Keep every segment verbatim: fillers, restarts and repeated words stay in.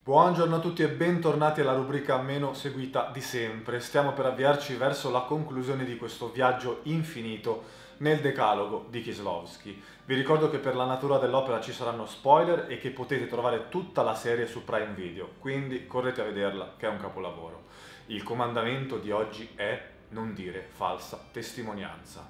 Buongiorno a tutti e bentornati alla rubrica meno seguita di sempre. Stiamo per avviarci verso la conclusione di questo viaggio infinito nel Decalogo di Kieslowski. Vi ricordo che per la natura dell'opera ci saranno spoiler e che potete trovare tutta la serie su Prime Video, quindi correte a vederla che è un capolavoro. Il comandamento di oggi è non dire falsa testimonianza.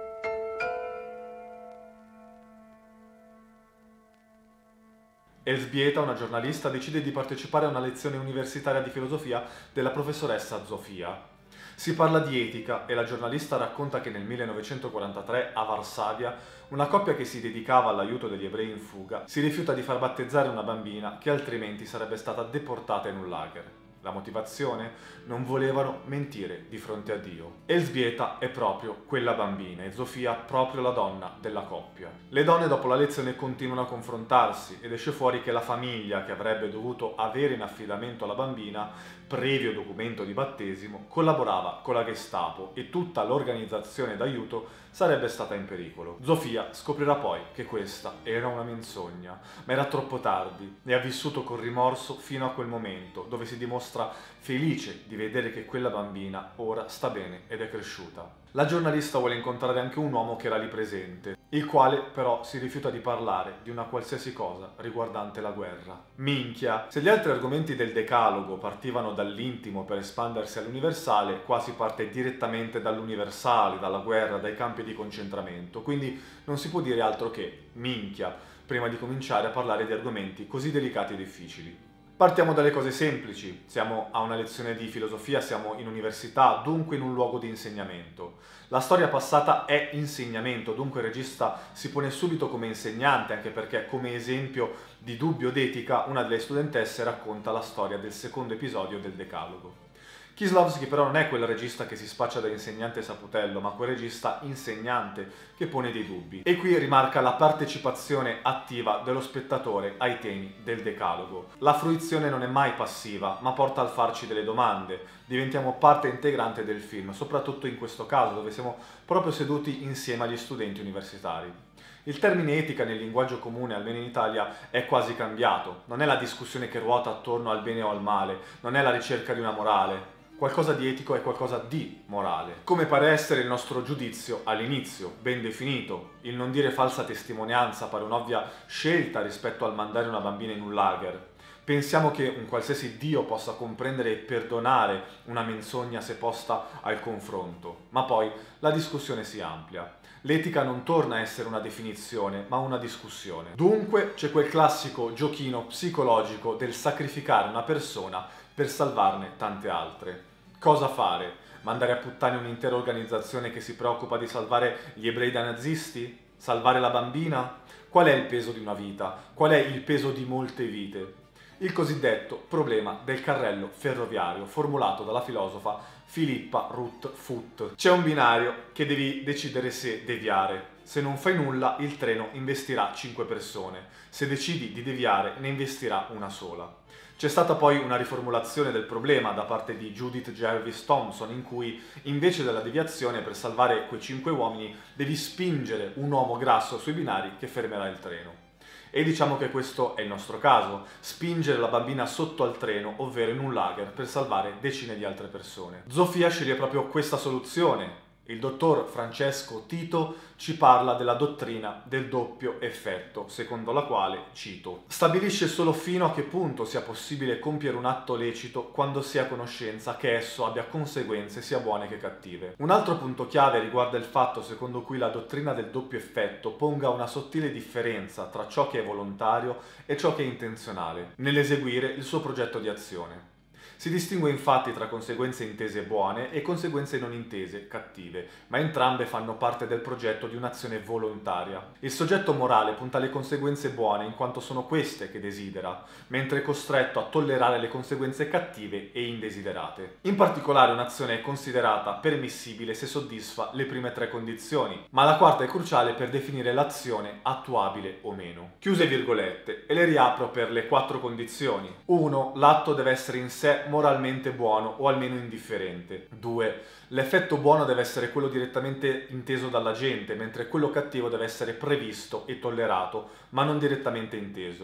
Elżbieta, una giornalista, decide di partecipare a una lezione universitaria di filosofia della professoressa Zofia. Si parla di etica e la giornalista racconta che nel millenovecentoquarantatré a Varsavia una coppia che si dedicava all'aiuto degli ebrei in fuga si rifiuta di far battezzare una bambina che altrimenti sarebbe stata deportata in un lager. La motivazione? Non volevano mentire di fronte a Dio. Elżbieta è proprio quella bambina e Zofia proprio la donna della coppia. Le donne dopo la lezione continuano a confrontarsi ed esce fuori che la famiglia che avrebbe dovuto avere in affidamento la bambina, previo documento di battesimo, collaborava con la Gestapo e tutta l'organizzazione d'aiuto sarebbe stata in pericolo. Zofia scoprirà poi che questa era una menzogna, ma era troppo tardi e ha vissuto con rimorso fino a quel momento dove si dimostra felice di vedere che quella bambina ora sta bene ed è cresciuta. La giornalista vuole incontrare anche un uomo che era lì presente, il quale però si rifiuta di parlare di una qualsiasi cosa riguardante la guerra. Minchia! Se gli altri argomenti del Decalogo partivano dall'intimo per espandersi all'universale, qua si parte direttamente dall'universale, dalla guerra, dai campi di concentramento, quindi non si può dire altro che minchia prima di cominciare a parlare di argomenti così delicati e difficili. Partiamo dalle cose semplici, siamo a una lezione di filosofia, siamo in università, dunque in un luogo di insegnamento. La storia passata è insegnamento, dunque il regista si pone subito come insegnante, anche perché come esempio di dubbio d'etica una delle studentesse racconta la storia del secondo episodio del Decalogo. Kieslowski però non è quel regista che si spaccia da insegnante saputello, ma quel regista insegnante che pone dei dubbi. E qui rimarca la partecipazione attiva dello spettatore ai temi del Decalogo. La fruizione non è mai passiva, ma porta al farci delle domande. Diventiamo parte integrante del film, soprattutto in questo caso, dove siamo proprio seduti insieme agli studenti universitari. Il termine etica nel linguaggio comune, almeno in Italia, è quasi cambiato. Non è la discussione che ruota attorno al bene o al male, non è la ricerca di una morale. Qualcosa di etico è qualcosa di morale. Come pare essere il nostro giudizio all'inizio, ben definito. Il non dire falsa testimonianza pare un'ovvia scelta rispetto al mandare una bambina in un lager. Pensiamo che un qualsiasi Dio possa comprendere e perdonare una menzogna se posta al confronto, ma poi la discussione si amplia. L'etica non torna a essere una definizione, ma una discussione. Dunque c'è quel classico giochino psicologico del sacrificare una persona per salvarne tante altre. Cosa fare? Mandare a puttane un'intera organizzazione che si preoccupa di salvare gli ebrei da nazisti? Salvare la bambina? Qual è il peso di una vita? Qual è il peso di molte vite? Il cosiddetto problema del carrello ferroviario, formulato dalla filosofa Philippa Ruth Foot. C'è un binario che devi decidere se deviare. Se non fai nulla, il treno investirà cinque persone. Se decidi di deviare, ne investirà una sola. C'è stata poi una riformulazione del problema da parte di Judith Jarvis Thomson, in cui invece della deviazione per salvare quei cinque uomini devi spingere un uomo grasso sui binari che fermerà il treno. E diciamo che questo è il nostro caso, spingere la bambina sotto al treno, ovvero in un lager, per salvare decine di altre persone. Zofia sceglie proprio questa soluzione. Il dottor Francesco Tito ci parla della dottrina del doppio effetto, secondo la quale, cito, stabilisce solo fino a che punto sia possibile compiere un atto lecito quando si è a conoscenza che esso abbia conseguenze sia buone che cattive. Un altro punto chiave riguarda il fatto secondo cui la dottrina del doppio effetto ponga una sottile differenza tra ciò che è volontario e ciò che è intenzionale, nell'eseguire il suo progetto di azione. Si distingue infatti tra conseguenze intese buone e conseguenze non intese, cattive, ma entrambe fanno parte del progetto di un'azione volontaria. Il soggetto morale punta alle conseguenze buone in quanto sono queste che desidera, mentre è costretto a tollerare le conseguenze cattive e indesiderate. In particolare un'azione è considerata permissibile se soddisfa le prime tre condizioni, ma la quarta è cruciale per definire l'azione attuabile o meno. Chiuse virgolette, e le riapro per le quattro condizioni. uno. L'atto deve essere in sé moralmente buono o almeno indifferente. due. L'effetto buono deve essere quello direttamente inteso dalla gente, mentre quello cattivo deve essere previsto e tollerato, ma non direttamente inteso.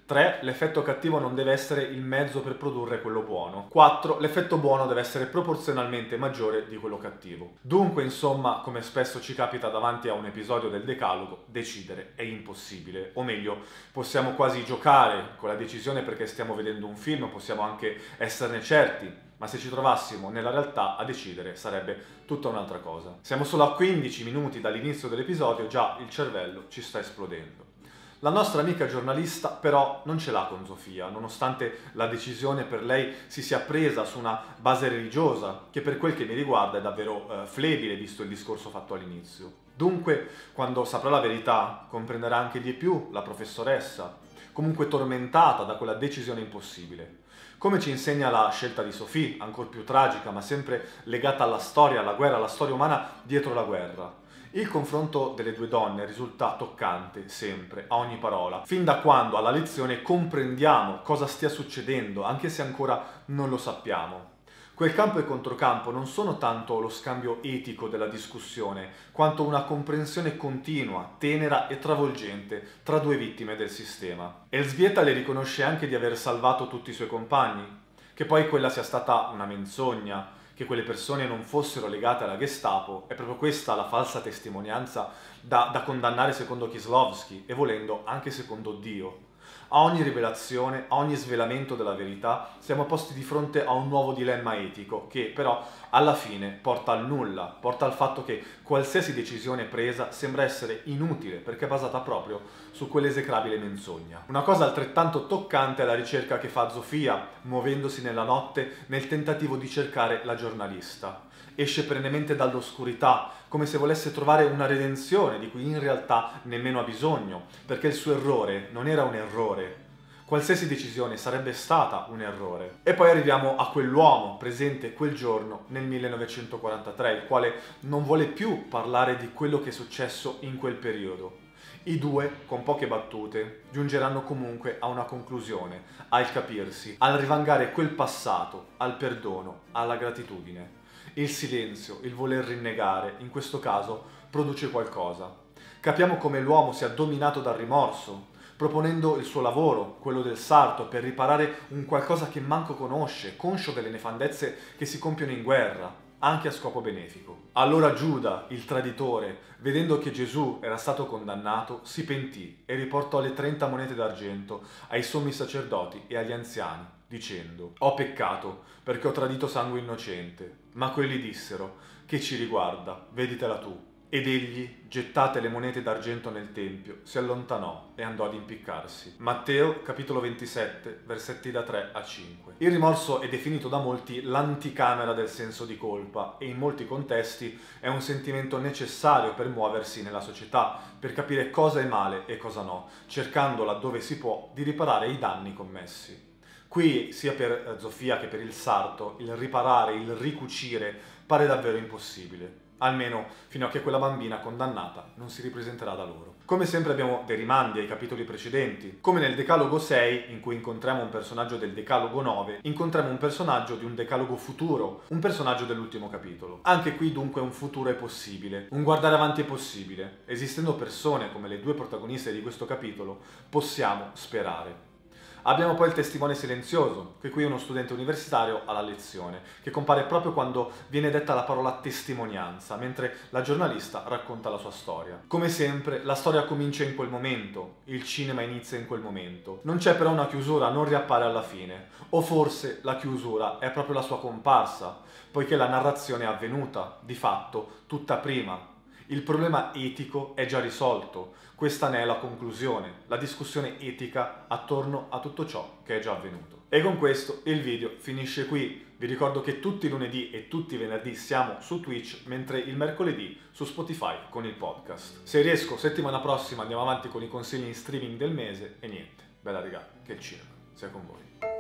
tre. L'effetto cattivo non deve essere il mezzo per produrre quello buono. quattro. L'effetto buono deve essere proporzionalmente maggiore di quello cattivo. Dunque, insomma, come spesso ci capita davanti a un episodio del Decalogo, decidere è impossibile. O meglio, possiamo quasi giocare con la decisione perché stiamo vedendo un film, possiamo anche esserne certi, ma se ci trovassimo nella realtà a decidere sarebbe tutta un'altra cosa. Siamo solo a quindici minuti dall'inizio dell'episodio, già il cervello ci sta esplodendo. La nostra amica giornalista però non ce l'ha con Zofia, nonostante la decisione per lei si sia presa su una base religiosa, che per quel che mi riguarda è davvero eh, flebile visto il discorso fatto all'inizio. Dunque, quando saprà la verità, comprenderà anche di più la professoressa, comunque tormentata da quella decisione impossibile. Come ci insegna la scelta di Sophie, ancor più tragica, ma sempre legata alla storia, alla guerra, alla storia umana dietro la guerra. Il confronto delle due donne risulta toccante, sempre, a ogni parola, fin da quando alla lezione comprendiamo cosa stia succedendo, anche se ancora non lo sappiamo. Quel campo e controcampo non sono tanto lo scambio etico della discussione, quanto una comprensione continua, tenera e travolgente tra due vittime del sistema. Elżbieta le riconosce anche di aver salvato tutti i suoi compagni, che poi quella sia stata una menzogna, che quelle persone non fossero legate alla Gestapo, è proprio questa la falsa testimonianza da, da condannare secondo Kieslowski e volendo anche secondo Dio. A ogni rivelazione, a ogni svelamento della verità, siamo posti di fronte a un nuovo dilemma etico che però alla fine porta al nulla, porta al fatto che qualsiasi decisione presa sembra essere inutile perché è basata proprio su quell'esecrabile menzogna. Una cosa altrettanto toccante è la ricerca che fa Zofia, muovendosi nella notte nel tentativo di cercare la giornalista. Esce perennemente dall'oscurità, come se volesse trovare una redenzione di cui in realtà nemmeno ha bisogno, perché il suo errore non era un errore. Qualsiasi decisione sarebbe stata un errore. E poi arriviamo a quell'uomo presente quel giorno nel millenovecentoquarantatré, il quale non vuole più parlare di quello che è successo in quel periodo. I due, con poche battute, giungeranno comunque a una conclusione, al capirsi, al rivangare quel passato, al perdono, alla gratitudine. Il silenzio, il voler rinnegare, in questo caso, produce qualcosa. Capiamo come l'uomo sia dominato dal rimorso, proponendo il suo lavoro, quello del sarto, per riparare un qualcosa che manco conosce, conscio delle nefandezze che si compiono in guerra, anche a scopo benefico. Allora Giuda, il traditore, vedendo che Gesù era stato condannato, si pentì e riportò le trenta monete d'argento ai sommi sacerdoti e agli anziani, dicendo: «Ho peccato, perché ho tradito sangue innocente». Ma quelli dissero: «Che ci riguarda? Veditela tu». Ed egli, gettate le monete d'argento nel tempio, si allontanò e andò ad impiccarsi. Matteo, capitolo ventisette, versetti da tre a cinque. Il rimorso è definito da molti l'anticamera del senso di colpa e in molti contesti è un sentimento necessario per muoversi nella società, per capire cosa è male e cosa no, cercando laddove si può di riparare i danni commessi. Qui, sia per Zofia che per il sarto, il riparare, il ricucire pare davvero impossibile. Almeno fino a che quella bambina condannata non si ripresenterà da loro. Come sempre abbiamo dei rimandi ai capitoli precedenti. Come nel Decalogo sei, in cui incontriamo un personaggio del Decalogo nove, incontriamo un personaggio di un Decalogo futuro, un personaggio dell'ultimo capitolo. Anche qui dunque un futuro è possibile, un guardare avanti è possibile. Esistendo persone come le due protagoniste di questo capitolo, possiamo sperare. Abbiamo poi il testimone silenzioso, che qui è uno studente universitario alla lezione, che compare proprio quando viene detta la parola testimonianza, mentre la giornalista racconta la sua storia. Come sempre, la storia comincia in quel momento, il cinema inizia in quel momento. Non c'è però una chiusura, non riappare alla fine. O forse la chiusura è proprio la sua comparsa, poiché la narrazione è avvenuta, di fatto, tutta prima. Il problema etico è già risolto, questa ne è la conclusione, la discussione etica attorno a tutto ciò che è già avvenuto. E con questo il video finisce qui. Vi ricordo che tutti i lunedì e tutti i venerdì siamo su Twitch, mentre il mercoledì su Spotify con il podcast. Se riesco, settimana prossima andiamo avanti con i consigli in streaming del mese e niente, bella raga, che il cinema sia con voi.